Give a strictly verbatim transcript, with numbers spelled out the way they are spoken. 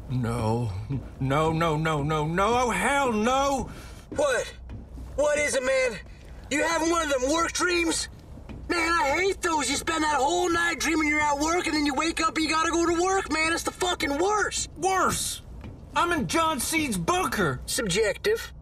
No. No, no, no, no, no. Oh, hell no! What? What is it, man? You having one of them work dreams? Man, I hate those. You spend that whole night dreaming you're at work, and then you wake up and you gotta go to work, man. It's the fucking worst. Worse! I'm in John Seed's bunker. Subjective.